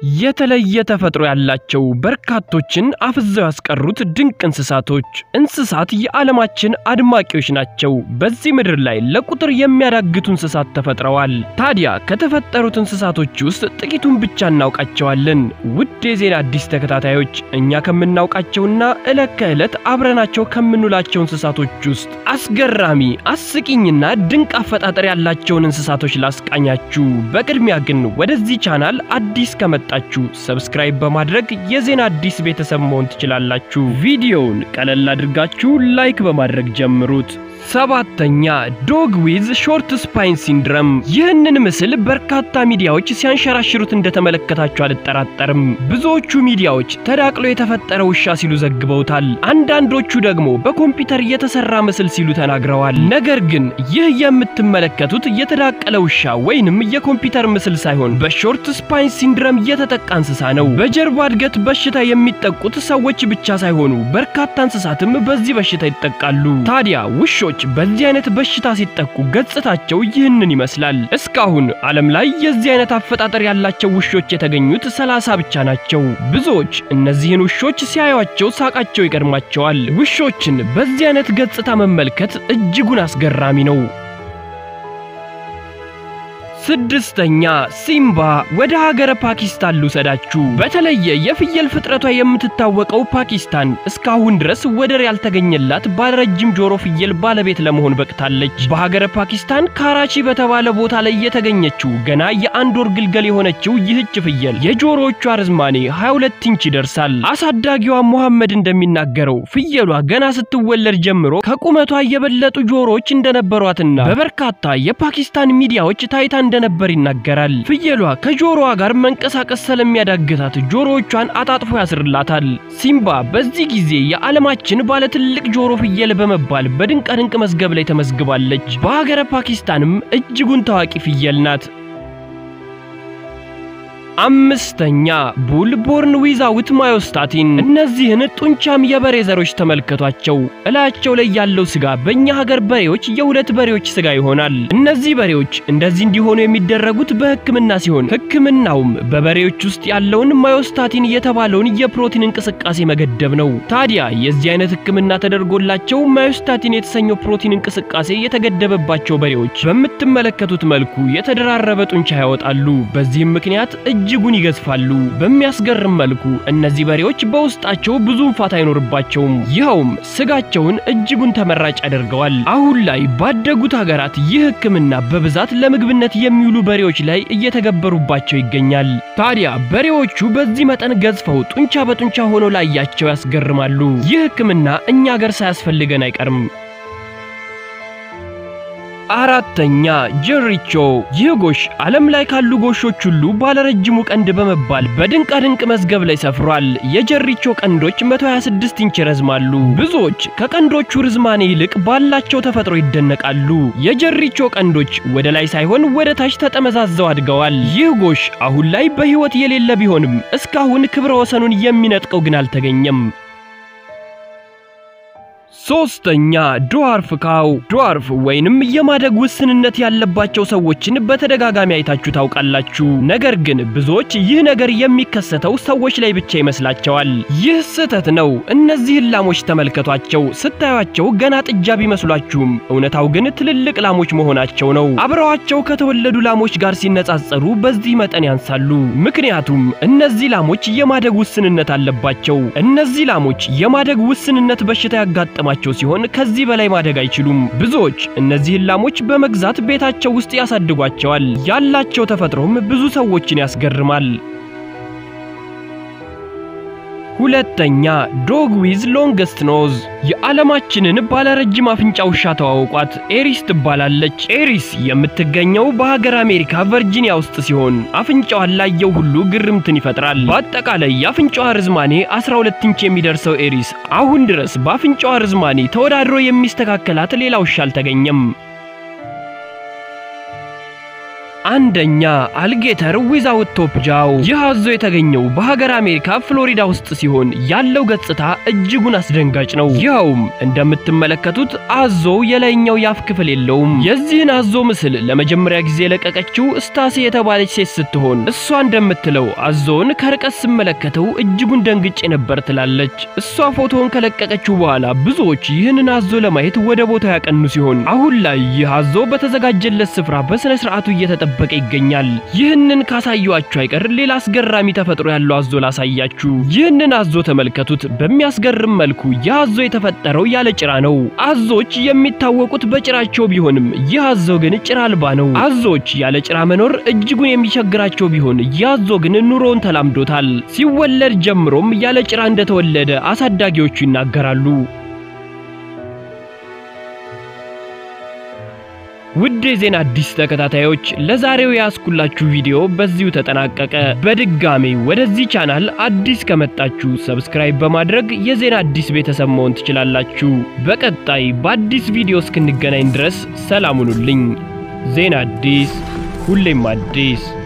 የተለየ ተፈጥሮ ያላቸው በርካቶችን አፍዘው ያስቀሩት ድንቅ እንስሳት የዓለማችን አድማቂዎች ናቸው። በዚህ ምድር ላይ ለቁጥር የሚያዳግቱ እንስሳት ተፈጥረዋል። ታዲያ ከተፈጠሩት እንስሳቶች ውስጥ ጥቂቱን ብቻ እናውቃቸዋለን። ውድ የዜና አዲስ ተከታታዮች እኛ ከምናውቃቸውና ዕለት ከዕለት አብረናቸው ከምንውላቸው እንስሳቶች ውስጥ አስገራሚ አስቂኝና ድንቅ አፈጣጠር ያላቸውን እንስሳቶች ላስቃኛችሁ። በቅድሚያ ግን ወደዚህ ቻናል አዲስ ከመጣችሁ ሰብስክራይብ በማድረግ የዜና አዲስ ቤተሰብ መሆን ትችላላችሁ። ቪዲዮውን ቀለል አድርጋችሁ ላይክ በማድረግ ጀምሩት። ሰባተኛ ዶግ ዊዝ ሾርት ስፓይን ሲንድረም። ይህንን ምስል በርካታ ሚዲያዎች ሲያንሸራሽሩት እንደተመለከታችሁ አልጠራጠርም። ብዙዎቹ ሚዲያዎች ተዳቅሎ የተፈጠረ ውሻ ሲሉ ዘግበውታል። አንዳንዶቹ ደግሞ በኮምፒውተር የተሰራ ምስል ሲሉ ተናግረዋል። ነገር ግን ይህ የምትመለከቱት የተዳቀለ ውሻ ወይንም የኮምፒውተር ምስል ሳይሆን በሾርት ስፓይን ሲንድረም የተጠቃ እንስሳ ነው። በጀርባ እድገት በሽታ የሚጠቁት ሰዎች ብቻ ሳይሆኑ በርካታ እንስሳትም በዚህ በሽታ ይጠቃሉ። ታዲያ ውሾች በዚህ አይነት በሽታ ሲጠቁ ገጽታቸው ይህንን ይመስላል። እስካሁን ዓለም ላይ የዚህ አይነት አፈጣጠር ያላቸው ውሾች የተገኙት 30 ብቻ ናቸው። ብዙዎች እነዚህን ውሾች ሲያዩአቸው ሳቃቸው ይገርማቸዋል። ውሾችን በዚህ አይነት ገጽታ መመልከት እጅጉን አስገራሚ ነው። ስድስተኛ ሲምባ። ወደ ሀገረ ፓኪስታን ልውሰዳችሁ። በተለየ የፍየል ፍጥረቷ የምትታወቀው ፓኪስታን እስካሁን ድረስ ወደር ያልተገኘላት ባለረጅም ጆሮ ፍየል ባለቤት ለመሆን በቅታለች። በሀገረ ፓኪስታን ካራቺ በተባለ ቦታ ላይ የተገኘችው ገና የአንድ ወር ግልገል የሆነችው ይህች ፍየል የጆሮዎቿ ርዝማኔ 22 ኢንች ይደርሳል። አሳዳጊዋ መሐመድ እንደሚናገረው ፍየሏ ገና ስትወለድ ጀምሮ ከቁመቷ የበለጡ ጆሮዎች እንደነበሯትና በበርካታ የፓኪስታን ሚዲያዎች ታይታ እንደነበር ይናገራል። ፍየሏ ከጆሮዋ ጋር መንቀሳቀስ ስለሚያዳግታት ጆሮዎቿን አጣጥፎ ያስርላታል። ሲምባ በዚህ ጊዜ የዓለማችን ባለ ትልቅ ጆሮ ፍየል በመባል በድንቅ መዝገብ ላይ ተመዝግባለች። በሀገረ ፓኪስታንም እጅጉን ታዋቂ ፍየል ናት። አምስተኛ ቡል ቦርን ዊዛውት ማዮስታቲን። እነዚህን ጡንቻም የበሬ ዘሮች ተመልከቷቸው። እላቸው ላይ ያለው ስጋ በእኛ ሀገር በሬዎች የሁለት በሬዎች ስጋ ይሆናል። እነዚህ በሬዎች እንደዚህ እንዲሆኑ የሚደረጉት በሕክምና ሲሆን ሕክምናውም በበሬዎች ውስጥ ያለውን ማዮስታቲን የተባለውን የፕሮቲን እንቅስቃሴ መገደብ ነው። ታዲያ የዚህ አይነት ሕክምና ተደርጎላቸው ማዮስታቲን የተሰኘው ፕሮቲን እንቅስቃሴ የተገደበባቸው በሬዎች በምትመለከቱት መልኩ የተደራረበ ጡንቻ ያወጣሉ። በዚህም ምክንያት እጅጉን ይገዝፋሉ። በሚያስገርም መልኩ እነዚህ በሬዎች በውስጣቸው ብዙ ፋታ አይኖርባቸውም። ይኸውም ስጋቸውን እጅጉን ተመራጭ ያደርገዋል። አሁን ላይ ባደጉት ሀገራት ይህ ሕክምና በብዛት ለምግብነት የሚውሉ በሬዎች ላይ እየተገበሩባቸው ይገኛል። ታዲያ በሬዎቹ በዚህ መጠን ገዝፈው ጡንቻ በጡንቻ ሆኖ ላያቸው ያስገርማሉ። ይህ ሕክምና እኛ ሀገር ሳያስፈልገን አይቀርም። አራተኛ ጀሪቾ። ይህ ጎሽ ዓለም ላይ ካሉ ጎሾች ሁሉ ባለረጅሙ ቀንድ በመባል በድንቅ መዝገብ ላይ ሰፍሯል። የጀሪቾ ቀንዶች 126 ኢንች ይረዝማሉ። ብዙዎች ከቀንዶቹ ርዝማኔ ይልቅ ባላቸው ተፈጥሮ ይደነቃሉ። የጀሪቾ ቀንዶች ወደ ላይ ሳይሆን ወደ ታች ተጠመዛዘው አድገዋል። ይህ ጎሽ አሁን ላይ በህይወት የሌለ ቢሆንም እስካሁን ክብረ ወሰኑን የሚነጥቀው ግን አልተገኘም። ሶስተኛ ድዋርፍ ካው። ድዋርፍ ወይንም የማደግ ውስንነት ያለባቸው ሰዎችን በተደጋጋሚ አይታችሁ ታውቃላችሁ። ነገር ግን ብዙዎች ይህ ነገር የሚከሰተው ሰዎች ላይ ብቻ ይመስላቸዋል። ይህ ስህተት ነው። እነዚህ ላሞች ተመልከቷቸው። ስታዩአቸው ገና ጥጃ ቢመስሏችሁም እውነታው ግን ትልልቅ ላሞች መሆናቸው ነው። አብረዋቸው ከተወለዱ ላሞች ጋር ሲነጻጸሩ በዚህ መጠን ያንሳሉ። ምክንያቱም እነዚህ ላሞች የማደግ ውስንነት አለባቸው። እነዚህ ላሞች የማደግ ውስንነት በሽታ ያጋጠማቸው ሲሆን ከዚህ በላይ ማደግ አይችሉም። ብዙዎች እነዚህን ላሞች በመግዛት ቤታቸው ውስጥ ያሳድጓቸዋል። ያላቸው ተፈጥሮም ብዙ ሰዎችን ያስገርማል። ሁለተኛ ዶግ ዊዝ ሎንገስት ኖዝ። የዓለማችንን ባለረጅም አፍንጫ ውሻ ተዋውቋት። ኤሪስ ትባላለች። ኤሪስ የምትገኘው በሀገር አሜሪካ ቨርጂኒያ ውስጥ ሲሆን አፍንጫዋን ላየው ሁሉ ግርምትን ይፈጥራል። በአጠቃላይ የአፍንጫዋ ርዝማኔ 12 ኢንች የሚደርሰው ኤሪስ አሁን ድረስ በአፍንጫዋ ርዝማኔ ተወዳድሮ የሚስተካከላት ሌላ ውሻ አልተገኘም። አንደኛ አልጌተር ዊዛውት ቶፕ ጃው። ይህ አዞ የተገኘው በሀገር አሜሪካ ፍሎሪዳ ውስጥ ሲሆን ያለው ገጽታ እጅጉን አስደንጋጭ ነው። ይኸውም እንደምትመለከቱት አዞው የላይኛው ያፍ ክፍል የለውም። የዚህን አዞ ምስል ለመጀመሪያ ጊዜ ለቀቀችው ስታሲ የተባለች ሴት ስትሆን እሷ እንደምትለው አዞውን ከርቀት ስመለከተው እጅጉን ደንግጬ ነበር ትላለች። እሷ ፎቶውን ከለቀቀችው በኋላ ብዙዎች ይህንን አዞ ለማየት ወደ ቦታው ያቀኑ ሲሆን አሁን ላይ ይህ አዞ በተዘጋጀለት ስፍራ በስነ ስርዓቱ እየተጠበቀ ይገኛል። ይህንን ካሳዩአችሁ አይቀር ሌላ አስገራሚ ተፈጥሮ ያለው አዞ ላሳያችሁ። ይህንን አዞ ተመልከቱት። በሚያስገርም መልኩ ይህ አዞ የተፈጠረው ያለ ጭራ ነው። አዞች የሚታወቁት በጭራቸው ቢሆንም ይህ አዞ ግን ጭራ አልባ ነው። አዞች ያለ ጭራ መኖር እጅጉን የሚቸግራቸው ቢሆን ይህ አዞ ግን ኑሮውን ተላምዶታል። ሲወለድ ጀምሮም ያለ ጭራ እንደተወለደ አሳዳጊዎቹ ይናገራሉ። ውድ የዜና አዲስ ተከታታዮች ለዛሬው ያስኩላችሁ ቪዲዮ በዚሁ ተጠናቀቀ። በድጋሚ ወደዚህ ቻናል አዲስ ከመጣችሁ ሰብስክራይብ በማድረግ የዜና አዲስ ቤተሰብ መሆን ትችላላችሁ። በቀጣይ በአዲስ ቪዲዮ እስክንገናኝ ድረስ ሰላም ሁኑልኝ። ዜና አዲስ ሁሌም አዲስ